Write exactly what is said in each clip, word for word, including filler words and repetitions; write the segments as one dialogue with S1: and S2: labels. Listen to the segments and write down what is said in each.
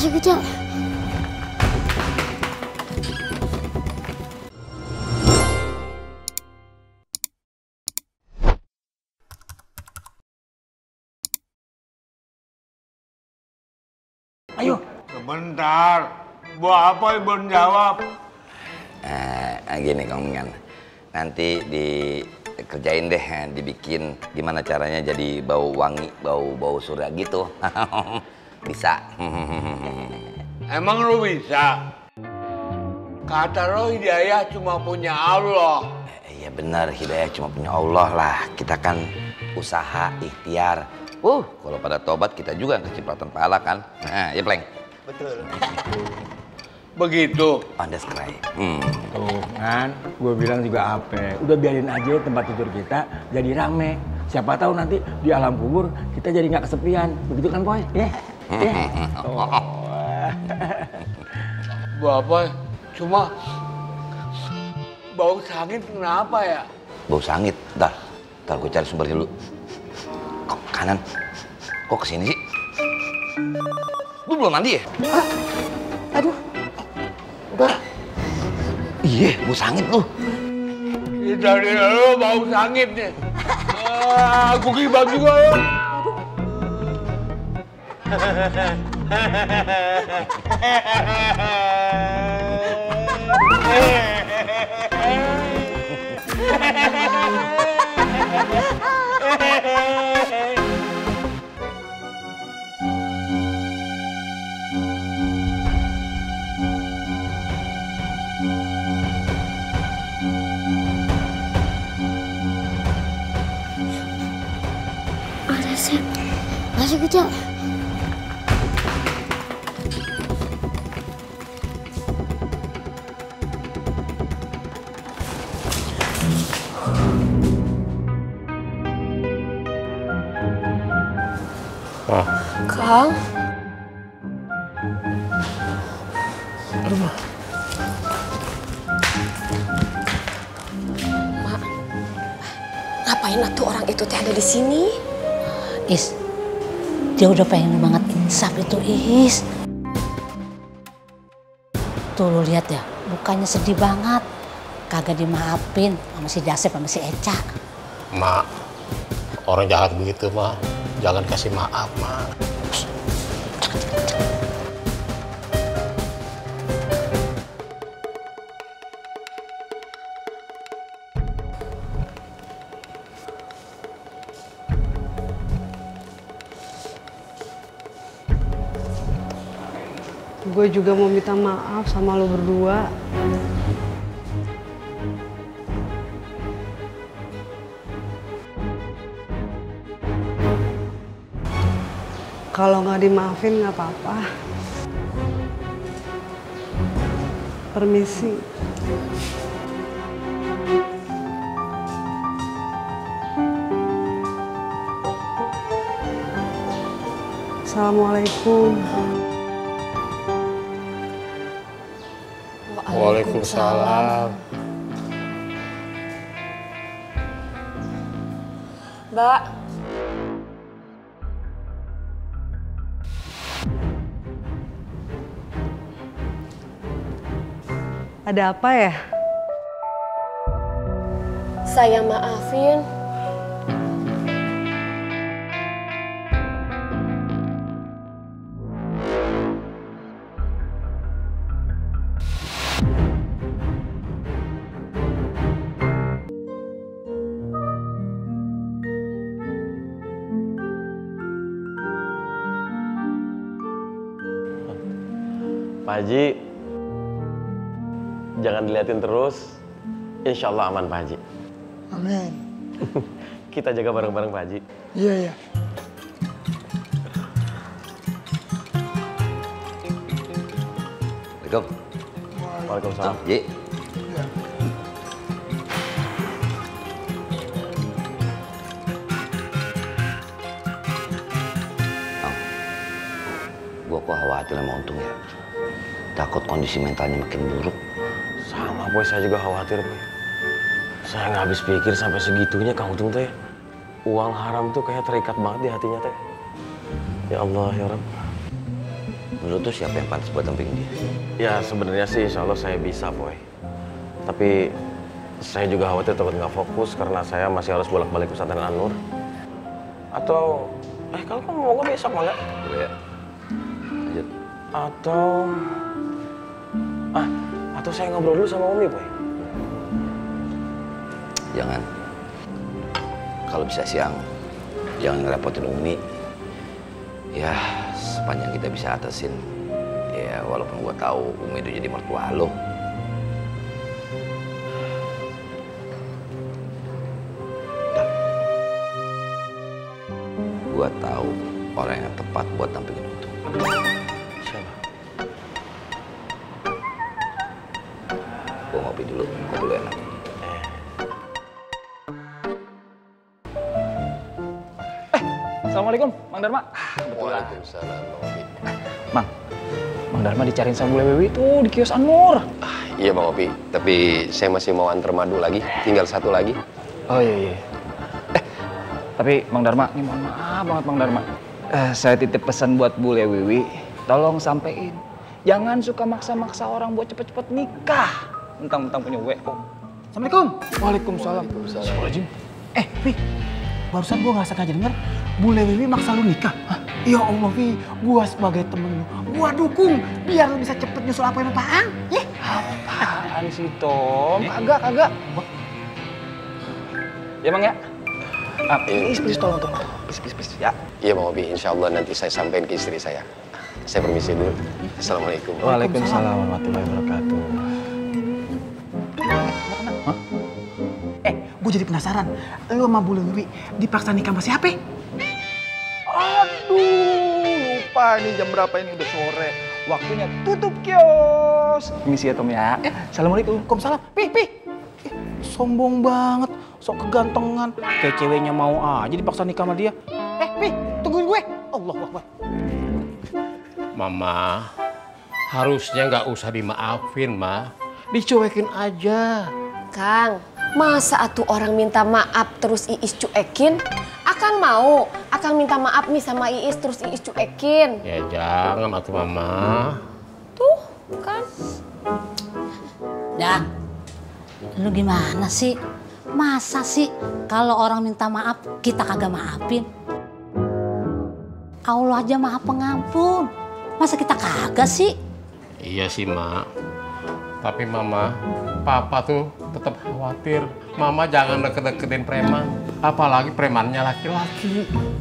S1: masih kecil.
S2: Ayo.
S3: Sebentar. Buat apa belum jawab?
S4: Nah, gini Kang, nanti dikerjain deh, dibikin gimana caranya jadi bau wangi, bau bau surga gitu. Bisa.
S3: Emang lu bisa? Kata lo hidayah cuma punya Allah.
S4: Iya benar, hidayah cuma punya Allah lah. Kita kan usaha, ikhtiar. Uh, kalau pada tobat kita juga kecipratan pahala kan. Nah, ya Pleng.
S3: Betul. Begitu.
S4: Underscribe. Hmm.
S2: Tuh kan, gue bilang juga apa? Udah biarin aja tempat tidur kita jadi rame. Siapa tahu nanti di alam kubur kita jadi nggak kesepian. Begitu kan, Boy? Ya. Yeah. Yeah. Oh.
S3: Bapak, cuma bau sangit kenapa ya?
S4: Bau sangit. Ntar, ntar gue cari sumbernya dulu. Kok kanan? Kok kesini sih? Lu belum mandi ya?
S1: Ah, aduh. Udah.
S4: Iya, bau sangit lu.
S3: Dari lu bau sangit nih. Ah, aku kibang juga ya.
S1: Ada sih. Masih kecil.
S5: Ah.
S1: Kang.
S6: Mak, ngapain atuh orang itu teh ada di sini?
S7: Is, dia udah pengen banget insaf itu, Is. Tuh lu lihat ya, mukanya sedih banget. Kagak dimaafin sama si Dasep sama si Eca.
S5: Mak, orang jahat begitu, Mak. Jangan kasih maaf, Mak.
S8: Gue juga mau minta maaf sama lo berdua. Kalau nggak dimaafin nggak apa-apa. Permisi. Assalamualaikum.
S5: Waalaikumsalam.
S6: Mbak.
S8: Ada apa ya?
S6: Saya maafin.
S9: Pak Haji, jangan diliatin terus. Insya Allah aman Pak Haji.
S10: Amin.
S9: Kita jaga bareng-bareng Pak Haji.
S10: Iya, iya.
S4: Assalamualaikum.
S9: Waalaikumsalam.
S4: Ji.
S10: Ya.
S4: Gua kok khawatir sama Untung ya. Takut kondisi mentalnya makin buruk.
S9: Sama boy, saya juga khawatir boy. Saya nggak habis pikir sampai segitunya Kang Untung teh. Uang haram tuh kayak terikat banget di hatinya teh. Ya Allah ya Rabb.
S4: menurut tuh siapa yang pantas buat dampingin dia?
S9: Ya sebenarnya sih insya Allah saya bisa, Boy. Tapi saya juga khawatir takut nggak fokus karena saya masih harus bolak-balik pesantren An-Nur. Atau, eh kalau kamu mau gue besok malah?
S4: Boleh ya. Lanjut.
S9: Atau, ah, atau saya ngobrol dulu sama Umi, Boy.
S4: Jangan. Kalau bisa siang, jangan ngerepotin Umi. Ya, sepanjang kita bisa atasin. Ya, walaupun gua tahu Umi itu jadi mertua lo. Gua tahu orang yang tepat buat dampingin itu.
S9: Siapa?
S4: Gua ngopi dulu, ngopi dulu enak.
S11: Assalamualaikum, Mang Dharma.
S5: Waalaikumsalam, Bang Opi.
S11: Mang, Mang Dharma dicariin sama Bule Wewi tuh di kios An-Nur.
S5: Ah, iya Bang Opi, tapi saya masih mau antar madu lagi, tinggal satu lagi.
S11: Oh iya, iya. Eh, tapi Mang Dharma, ini mohon maaf banget Mang Dharma. Eh, saya titip pesan buat Bule Wewi, tolong sampein. Jangan suka maksa-maksa orang buat cepet-cepet nikah. Mentang-mentang punya W O.
S10: Assalamualaikum.
S11: Waalaikumsalam. Waalaikumsalam.
S10: Eh, Pi, barusan gua nggak sengaja denger Bule Wiwi maksa lu nikah. Hah? Ya Allah, Pi, gua sebagai temen lu, gua dukung biar lu bisa cepet nyusul apa yang Paang. Ya.
S11: Apaan sih, Tom? Kagak, kagak. Ya, Mang ya? Ah, please, please tolong, Tom. Please, please, please. Ya.
S5: Iya Bang Opi, insya Allah nanti saya sampaikan ke istri saya. Saya permisi dulu. Assalamualaikum.
S11: Waalaikumsalam warahmatullahi wabarakatuh.
S10: Hah? Eh, gua jadi penasaran. Lu sama Bule Wiwi dipaksa nikah sama siapa?
S11: Aduh, lupa ini jam berapa ini, udah sore. Waktunya tutup kios. Permisi ya, Tom ya. Eh, Assalamualaikum.
S10: Waalaikumsalam. Pi, Pi. Eh, sombong banget, sok kegantengan. Kayak ceweknya mau aja dipaksa nikah sama dia. Eh, Pi, tungguin gue. Allahu Akbar.
S5: Mama, harusnya nggak usah dimaafin, Ma. Dicuekin aja.
S6: Kang, masa atuh orang minta maaf terus Iis cuekin? Akang mau, Akang minta maaf nih sama Iis terus Iis cuekin.
S5: Ya jangan atuh Mama.
S6: Tuh, kan.
S7: Dah, lu gimana sih? Masa sih kalau orang minta maaf kita kagak maafin? Allah aja maha pengampun. Masa kita kagak sih?
S5: Iya sih, Mak. Tapi Mama, Papa tuh tetap khawatir. Mama jangan deket-deketin preman. Apalagi premannya laki-laki.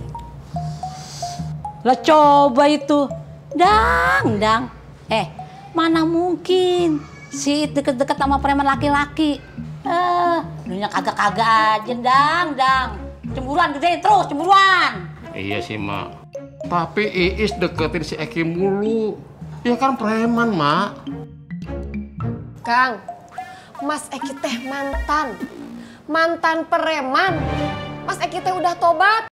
S7: Lah coba itu. Dang, dang. Eh, mana mungkin si deket-deket sama preman laki-laki. Eh, dunia kagak-kagak aja, dang, dang. Cemburuan gede terus, cemburuan.
S5: Iya sih, Mak. Tapi Iis deketin si Eki mulu. Dia kan preman, Mak.
S6: Kang, Mas Eki teh mantan. Mantan preman. Mas Eki teh udah tobat.